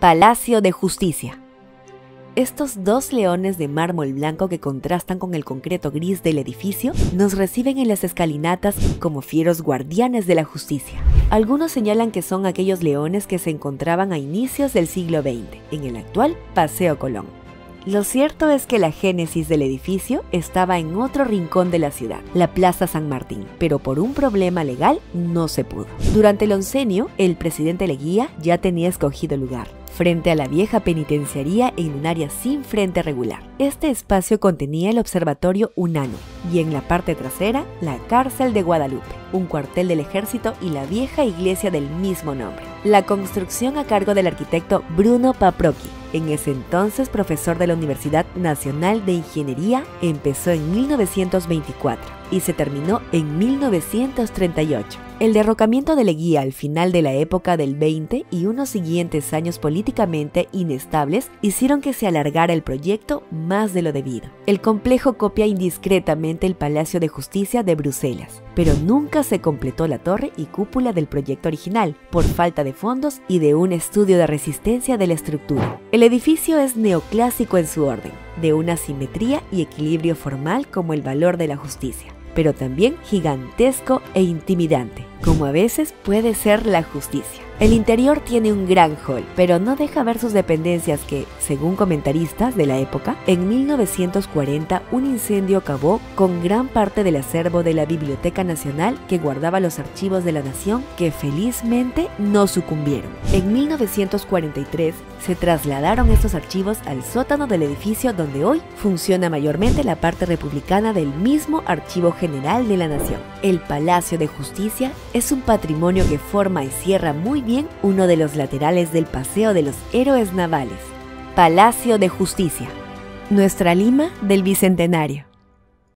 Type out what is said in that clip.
Palacio de Justicia. Estos dos leones de mármol blanco que contrastan con el concreto gris del edificio nos reciben en las escalinatas como fieros guardianes de la justicia. Algunos señalan que son aquellos leones que se encontraban a inicios del siglo XX, en el actual Paseo Colón. Lo cierto es que la génesis del edificio estaba en otro rincón de la ciudad, la Plaza San Martín, pero por un problema legal no se pudo. Durante el oncenio, el presidente Leguía ya tenía escogido lugar, frente a la vieja penitenciaría en un área sin frente regular. Este espacio contenía el observatorio Unano y en la parte trasera la cárcel de Guadalupe, un cuartel del ejército y la vieja iglesia del mismo nombre. La construcción a cargo del arquitecto Bruno Paprocki, en ese entonces profesor de la Universidad Nacional de Ingeniería, empezó en 1924 y se terminó en 1938. El derrocamiento de Leguía al final de la época del 20 y unos siguientes años políticamente inestables hicieron que se alargara el proyecto más de lo debido. El complejo copia indiscretamente el Palacio de Justicia de Bruselas, pero nunca se completó la torre y cúpula del proyecto original por falta de fondos y de un estudio de resistencia de la estructura. El edificio es neoclásico en su orden, de una simetría y equilibrio formal como el valor de la justicia, pero también gigantesco e intimidante, como a veces puede ser la justicia. El interior tiene un gran hall, pero no deja ver sus dependencias que, según comentaristas de la época, en 1940 un incendio acabó con gran parte del acervo de la Biblioteca Nacional que guardaba los archivos de la nación que felizmente no sucumbieron. En 1943 se trasladaron estos archivos al sótano del edificio donde hoy funciona mayormente la parte republicana del mismo Archivo General de la Nación. El Palacio de Justicia es un patrimonio que forma y cierra muy bien uno de los laterales del Paseo de los Héroes Navales. Palacio de Justicia, nuestra Lima del Bicentenario.